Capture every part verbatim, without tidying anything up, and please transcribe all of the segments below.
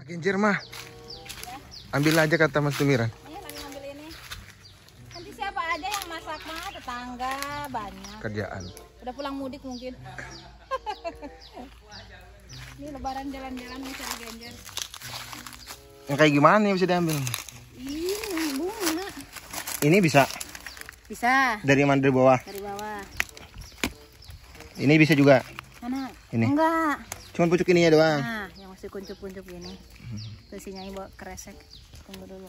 Genjer mah. Ambil aja kata Mas Tumiran. Ini lagi ngambil ini. Nanti siapa aja yang masak mah, tetangga banyak. Kerjaan. Udah pulang mudik mungkin. Ini lebaran jalan-jalan nih cari genjer. Yang kayak gimana nih bisa diambil? Ini bunga. Ini bisa? Bisa. Dari mana, dari bawah? Dari bawah. Ini bisa juga? Mana? Ini? Enggak. Cuman pucuk ininya doang? Nah, yang masih kuncup-kuncup gini. Terus ini bawa kresek. Tunggu dulu.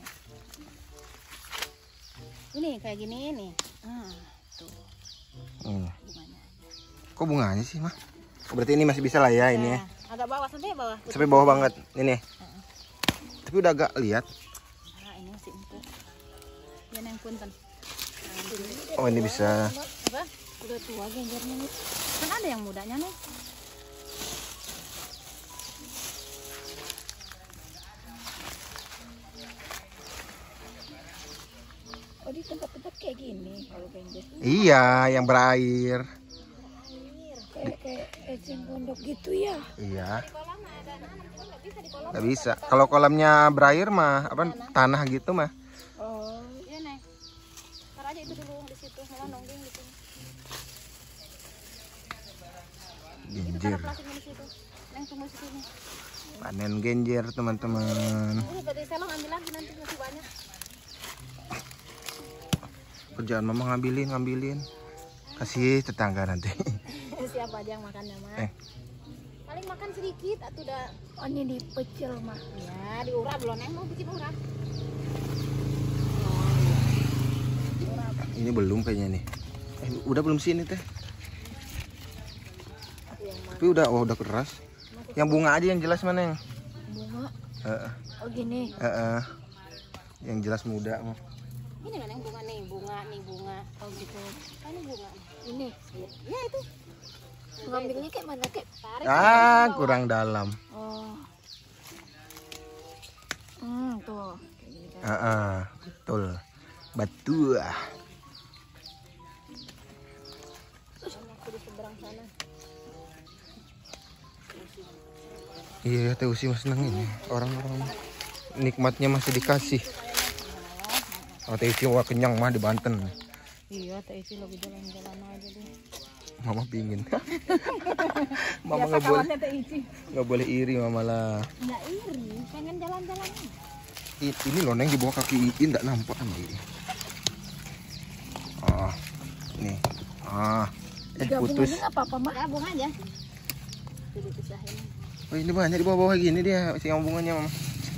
Ini kayak gini nih. Ah, tuh. Hmm. Bunganya. Kok bunganya sih mah? Oh, berarti ini masih bisa lah ya, ini ya? Agak bawah sampai bawah. Sampai bawah banget, ini. Uh-uh. Tapi udah agak lihat. Nah, ini masih empuk. Ini yang punten. Oh, ini bisa. Apa? Udah tua genjernya nih. Kan ada yang mudanya nih. Oh, di tempat-tempat kayak gini kalau genjer. Iya, yang berair. Kayak kayak eceng pondok gitu ya. Iya. Di kolam ada nanam, cuma nggak bisa di kolam. Nggak bisa. Kalau kolamnya berair mah, apa tanah gitu mah. Oh, iya nih. Ntar aja itu dulu di situ, malah nonggeng di sini. Genjer. Plastiknya di situ. Neng tunggu di sini. Panen genjer, teman-teman. Ini dari selong ambil lagi nanti masih banyak. Kerjaan mama ngambilin, ngambilin. Kasih tetangga nanti. Siapa aja yang makannya mah? Eh. Paling makan sedikit atau udah. Oh, ini dipecel mah. Ya, diurap belum neng mau bikin urap. Ini belum kayaknya nih. Eh, udah belum sini teh. Tapi udah, oh udah keras. Yang bunga aja yang jelas mana yang? Bunga. Uh, Oh gini. uh, uh, yang jelas muda mah. Ini mana yang bunga nih, bunga nih bunga. Oh gitu. Oh, ini bunga. Ini. Ya itu. Ngambilnya kayak mana kayak? Tarik. Ah, kurang dalam. Oh. Hmm, tuh. Kayak gini kan. Uh, uh, betul. Betul. Aku di seberang sana. Iya, Teh Usi mas seneng ini. Orang-orang nikmatnya masih dikasih. Oh, Teh Usi wah kenyang mah di Banten. Iya, Teh Isi lagi jalan-jalan aja deh. Mama pingin. Mama nggak boleh, Teh Isi. nggak boleh iri mama lah. Nggak iri, pengen jalan-jalan. I- Ini loh Neng di bawah kaki Iin nggak nampak nih. Ah, nih. Ah, eh putus. Nggak apa-apa mah. Gabung aja. Jadi pisahin. Oh, ini banyak di bawah-bawah gini dia si bunganya mama.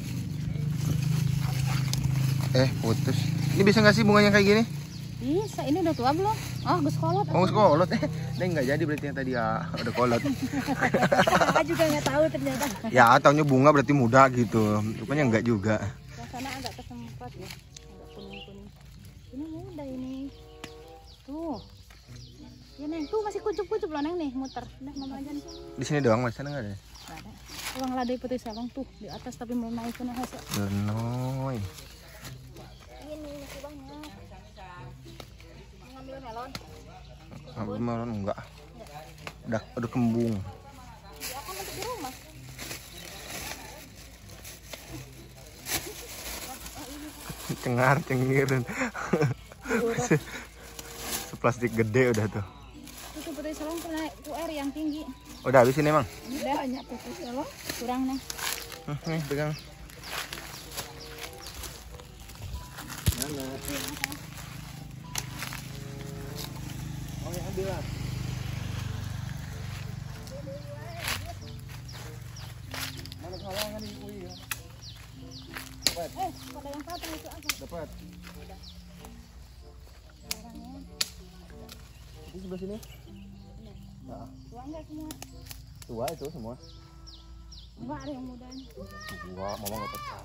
Eh putus. Ini bisa nggak sih bunganya kayak gini? Bisa, ini udah tua belum? Oh, gus kolot. Oh, kolot. Eh, Neng nggak jadi berarti yang tadi ya udah kolot. Kakak juga nggak tahu ternyata. Ya, taunya bunga berarti muda gitu. Rupanya enggak juga. Yang sana agak kesempat ya, agak kuning-kuning. Ini muda ini. Tuh. Ya Neng, tuh masih kucup-kucup loh Neng nih, muter. Udah mama aja nih. Di sini doang, Mas. Sana enggak ada. Nggak ada. Uang lada putih salong tuh di atas tapi mau naik ke nahasa. Benoy. Ini masih banyak. Mau ngambil melon? Ambil melon enggak. Udah udah kembung. Ya kan untuk di rumah. Cengar cengir. Seplastik gede udah tuh. Itu putih salong tuh naik tuh air yang tinggi. Udah habis ini, Mang. Udah banyak putih salong. Kurang Neng. Hmm, nih pegang. Mana? Oh, ya ambil lah. Mana halangan ini kuy ya? Dapat. Eh, pada yang patah itu aja. Dapat. Orangnya. Di sebelah sini. Nah, Tua enggak semua? tua itu semua. Enggak ada yang mudanya. Enggak, mama nggak percaya.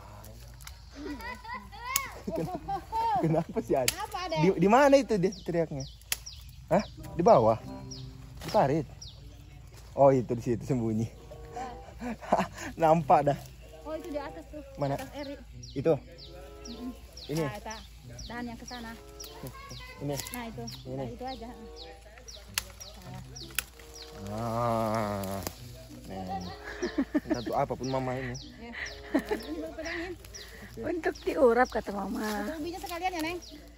Kenapa sih Ad? Apa ada? Di, di mana itu dia teriaknya? Hah? Di bawah? Di parit? Oh itu di situ sembunyi. Nampak dah. Oh itu di atas tuh. Mana? Atas eri. Itu. Ini. Nah, itu. Dan yang ke sana. Ini. Nah itu. Ini. Nah, itu aja. Ah. Neng. Satu apapun mama ini. Ya. Ini baru pedangin. Untuk diurap kata mama. Satu ubinya sekalian ya, Neng.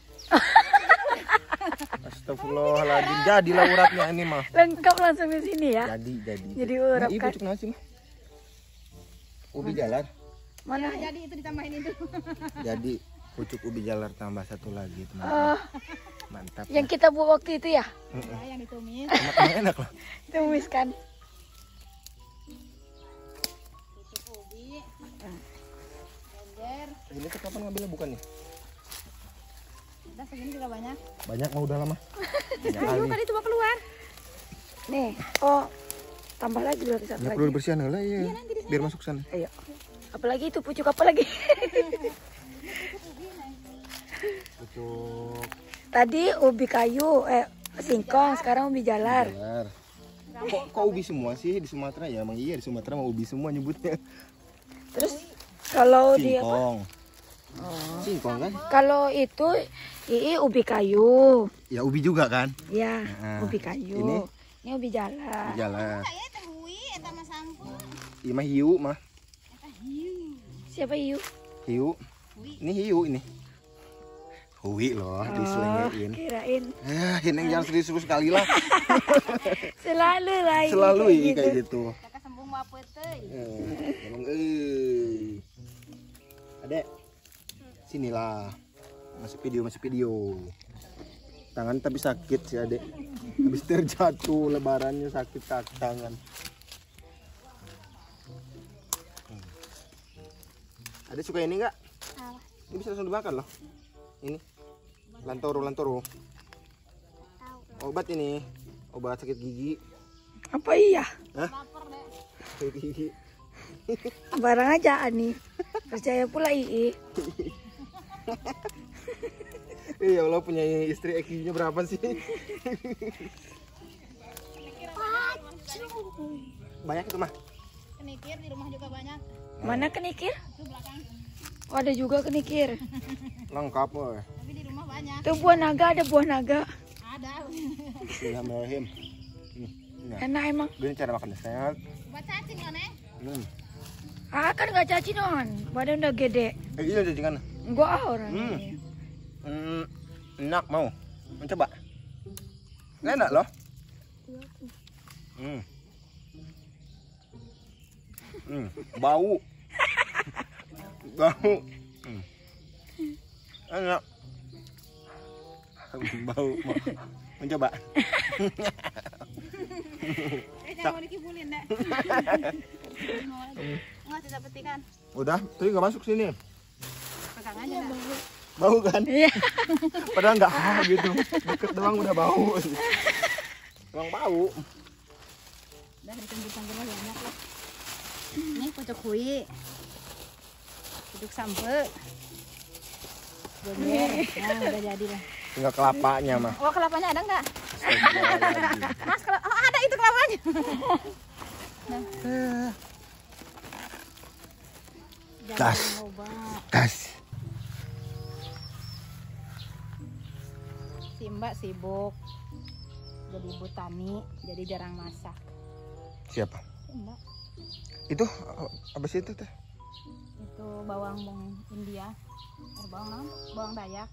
Astagfirullahaladzim. Jadilah urapnya ini mah. Lengkap langsung di sini ya. Jadi, jadi. Jadi urap Nah, ibu kan. cuk nasi mah. Ubi jalar. Mana? Ya, jadi itu ditambahin itu. Jadi pucuk ubi jalar tambah satu lagi teman. Oh, Mantap. yang kita buat waktu itu ya. Ya, yang ditumis. Enak, enak lah. Tumis kan. Pucuk ubi. Blender. Ini tuh kapan ngambilnya bukan nih? Udah segini juga banyak. Banyak mah udah lama. Ayo kan itu mau keluar. Nih, oh tambah lagi berarti satu Ya lagi. perlu dibersihan lah ya. Biar masuk sana. Ayo. Apalagi itu pucuk apa lagi? Pucuk Tadi ubi kayu, eh singkong, sekarang ubi jalar. jalar. Kok, kok ubi semua sih di Sumatera ya? Emang iya di Sumatera mau ubi semua nyebutnya. Terus kalau di apa? Singkong. Oh. Singkong kan? Kalau itu ii ubi kayu. Ya ubi juga kan? Ya, Nah, ubi kayu. ini? Ini ubi jalar. Ubi jalar. Saya terhui eta mah sampo. Iya mah hiu mah. Eta hiu. Siapa Iyu? Hiu. Ini hiu ini. Hui loh, Oh, diselengein. kirain. Eh, ini jangan serius sekali lah. Selalu lah ini Selalu kayak ini gitu. kayak gitu. Kakak sembung mau apa teh? Eh, tolong eh. Adek. Sinilah. Masuk video, masuk video. Tangan tapi sakit sih adek. Habis terjatuh lebarannya sakit kaki tangan. Adek suka ini enggak? Ini bisa langsung dimakan loh. Ini. Lantoro, lantoro. Obat ini. Obat sakit gigi. Apa iya? Hah? Lapar deh. Sakit gigi. Barang aja Ani. Percaya pula Ii. Iya Allah punya istri I Q-nya berapa sih? Banyak itu mah. Kenikir di rumah juga banyak. Mana kenikir? Itu belakang. Oh, ada juga kenikir. Lengkap woy. Tapi di rumah banyak. Tuh buah naga, ada buah naga. Ada. Bismillahirrahmanirrahim. Hmm. Nah, Enak emang. gini cara makan sehat. Buat cacing kan, Neng? Hmm. Ah kan nggak caci non. Badan udah gede. Eh iya jajangan. Gua ah orang Hmm. ini. Hmm. Enak mau. Mencoba. Enak loh. Hmm. Hmm. Bau. Bau. Hmm. Enak. Bau. Mau. Mencoba. Eh, jangan mau dikibulin, Dek. Enggak tidak petikan. Udah, tadi nggak masuk sini. Pegang aja, Dek. Bau kan? Iya. Padahal nggak ah gitu. Deket doang udah bau. Emang bau. Udah hitung-hitung dulu banyak lah. Ini pucuk hui. Pucuk sampe. Jadi, nah udah jadi lah. Tinggal kelapanya mah. Oh, kelapanya ada nggak? Astagfirullahaladzim. Mas, kelapa. Oh, ada itu kelapanya. Jangan Tas. coba. Tas. Si Mbak sibuk jadi ibu tani, jadi jarang masak. Siapa? Si Mbak Itu apa sih itu teh? itu bawang bawang India, eh, bawang apa? Bawang Dayak.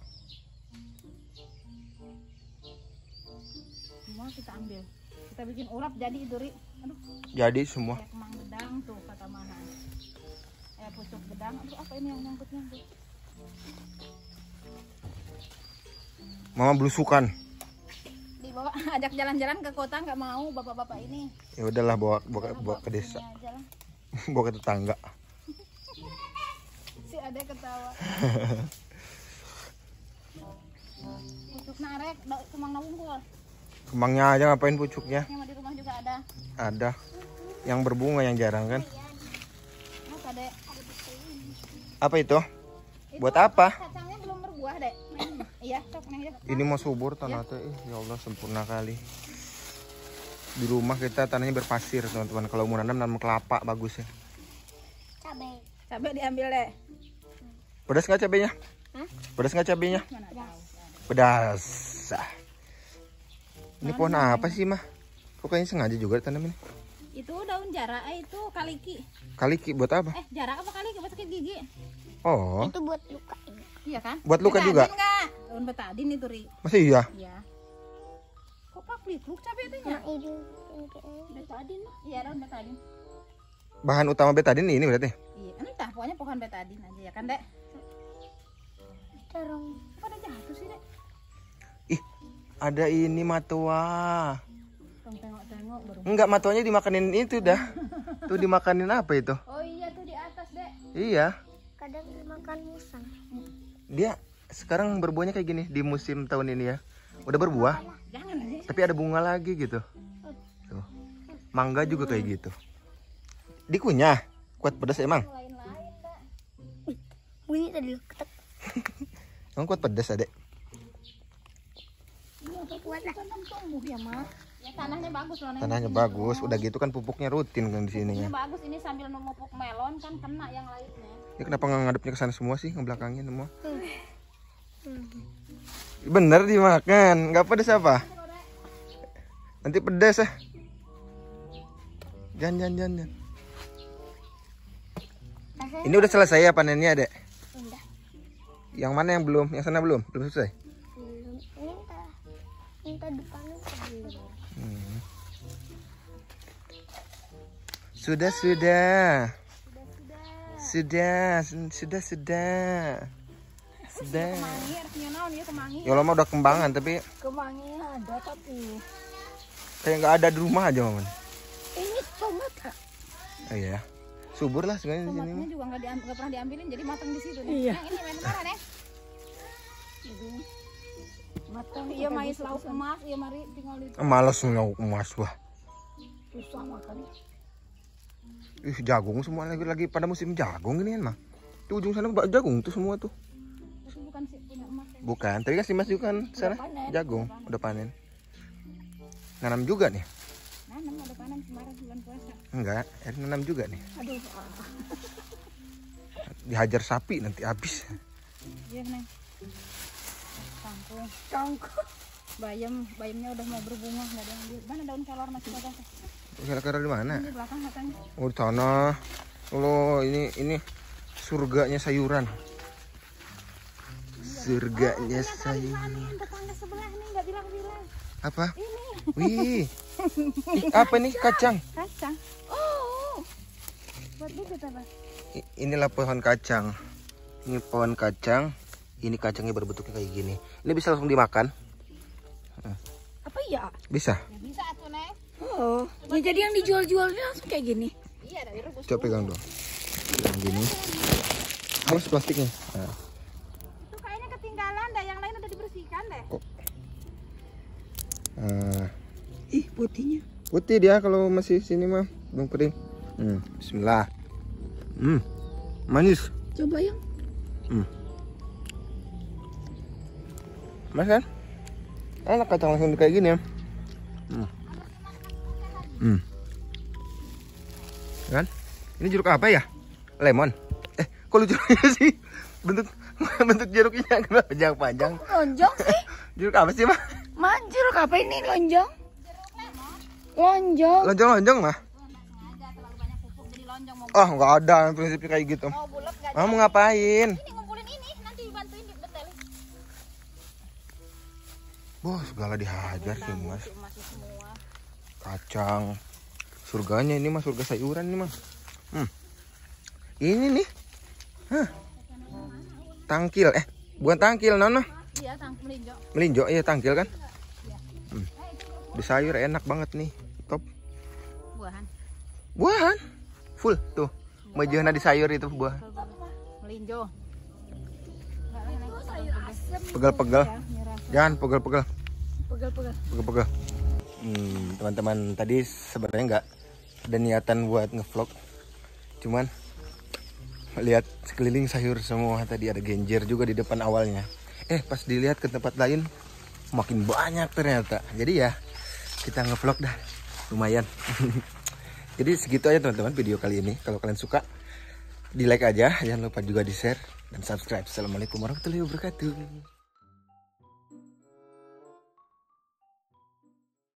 Semua kita ambil, kita bikin urap jadi itu Ri. Aduh, Jadi semua. kayak kemang gedang tuh kata Mana. Eh pucuk gedang, aduh apa ini yang nyangkut-nyangkut? Mama belusukan. Dibawa ajak jalan-jalan ke kota nggak mau bapak-bapak ini. Ya udahlah bawa bawa, bawa ke desa. Sini aja lah. Bawa ke tetangga. Si Ade ketawa. Pucuk narek, da- kemang nawungkul. Kembangnya aja ngapain pucuknya? Yang di rumah juga ada. Ada. Yang berbunga yang jarang kan? Mas Ade. Apa itu? Itu Buat apa? Kacangnya belum berbuah, Dek. Iya, sok nih ya. Ini mau subur tanah teh. Ih, ya Allah sempurna kali. Di rumah kita tanahnya berpasir teman-teman. Kalau mau nanam nanam kelapa bagus ya. Cabai. Cabai diambil, Dek. Pedas nggak cabenya? Hah? Pedas nggak cabenya? Mana tahu. Pedas. Ah. Ini pohon apa sih mah? Kok kayaknya sengaja juga ditanam ini? Itu daun jarak, eh, itu kaliki. Kaliki buat apa? Eh, jarak apa kaliki buat sakit gigi? Oh, Itu buat luka. Iya kan? buat luka Betadin juga. nggak? Daun betadin itu, Ri. Masih iya? Iya. Kok pak plikluk cabai itu ya? Itu. Betadin. Iya, daun betadin. Bahan utama betadin ini berarti? Iya, entah pokoknya pohon betadin aja ya kan, Dek? Terong. Pada jatuh sih, Dek. Ih, ada ini matua. Tong tengok-tengok baru. Enggak, matuanya dimakanin itu dah. Tuh dimakanin apa itu? Oh iya tuh di atas, Dek. Iya. Kadang dimakan musang. Dia sekarang berbuahnya kayak gini di musim tahun ini ya. Udah berbuah, Jangan aja. tapi ada bunga lagi gitu. Tuh. Mangga juga kayak gitu. Dikunyah, kuat pedas emang. Lain-lain, Dek. Bunyi tadi ketek. Emang kuat pedas, Adek? Iya, kuat lah. Tanam tumbuh ya, Mak. Ya tanahnya bagus loh, Neng. Tanahnya bagus, udah gitu kan pupuknya rutin kan di sini Ini ya. bagus, ini sambil memupuk melon kan kena yang lainnya. Ini kenapa nggak ngadepnya ke sana semua sih, ngebelakangin semua? Bener dimakan, nggak pedas apa? Nanti pedas ah. Jangan, jangan, jangan, jangan. Ini udah selesai ya panennya, Dek? Udah. Yang mana yang belum? Yang sana belum? Belum selesai? Belum. Ini entah. Entah dipanen belum. Hmm. Sudah, sudah. Sudah, sudah, sudah. Sudah. Kemangi, artinya naon ya kemangi. Ya lama udah kembangan tapi Kemangi ada tapi kayak nggak ada di rumah aja, Maman. ini tomat Kak. Oh iya. Subur lah sebenarnya di sini. Tomatnya mah. juga nggak diambil, nggak pernah diambilin jadi matang di situ. Nih. Iya. Yang ini main kemana, Neng? Matang Iya, mais lauk emas, iya mari tinggal di. Males lauk emas wah. susah makan. Ih, jagung semua lagi lagi pada musim jagung ini kan mah. Di ujung sana bak jagung tuh semua tuh. Itu bukan sih punya emas. Ya. Bukan, tadi kan si Mas juga kan sana panen. jagung, udah panen. Nanam juga nih. Nanam ada panen kemarin bulan puasa. Enggak, er nanam juga nih. Aduh. Dihajar sapi nanti habis. Iya, Neng. Kangkung. Cangkuk. Bayam, bayamnya udah mau berbunga, nggak ada yang ambil. Mana daun kelor masih ada? Teh? Kira-kira di mana? Di belakang katanya. Oh, di sana. Oh, ini ini surganya sayuran. Surganya sayuran. Ini tetangga sebelah nih nggak bilang-bilang. Apa? Ini Wih. Ih, apa nih kacang? kacang. Oh, buat bibit apa? I- Inilah pohon kacang. Ini pohon kacang. Ini kacangnya berbentuknya kayak gini. Ini bisa langsung dimakan? Apa ya? Bisa. Ya bisa tuh, Neng. Oh, ya jadi yang dijual-jualnya langsung kayak gini. Iya, dari rebus. Coba pegang dong. Yang gini. Halus plastiknya. Nah. Itu kayaknya ketinggalan dah, yang lain udah dibersihkan deh. Nah. Ih, putihnya. Putih dia kalau masih sini mah belum kering. Hmm, bismillah. Hmm. Manis. Coba yang Hmm. Mas kan? Enak kacang langsung kayak gini ya. Hmm. Hmm. Kan? Ini jeruk apa ya? Lemon. Eh, kok lucu sih? Bentuk bentuk jeruknya kenapa panjang-panjang? lonjong sih. Jeruk apa sih, Mah? Manjur apa ini lonjong? Lonjong. Lonjong-lonjong, Mah. Sengaja terlalu banyak pupuk jadi lonjong mau. Ah, nggak ada prinsipnya kayak gitu. Mau bulat nggak? Mama mau ngapain? Ini ngumpulin ini, nanti dibantuin dibetelin. Bos, segala dihajar sih, Mas. Masih semua. Kacang. Surganya ini mah surga sayuran ini mah. Hmm. Ini nih. Hah. Tangkil. Eh, bukan tangkil, Nono. Iya, tang melinjo. Melinjo, iya tangkil kan? Hmm. Di sayur enak banget nih. Top. Buahan. Buahan. Full tuh. Mejana di sayur itu buah. Melinjo. Pegal-pegal. Jangan pegal-pegal. Pegal-pegal. Pegal-pegal. Hmm, teman-teman tadi sebenarnya nggak ada niatan buat ngevlog. Cuman lihat sekeliling sayur semua, tadi ada genjer juga di depan awalnya. Eh, pas dilihat ke tempat lain makin banyak ternyata. Jadi ya kita ngevlog dah. Lumayan. Jadi segitu aja teman-teman video kali ini. Kalau kalian suka di like aja, jangan lupa juga di share dan subscribe. Assalamualaikum warahmatullahi wabarakatuh.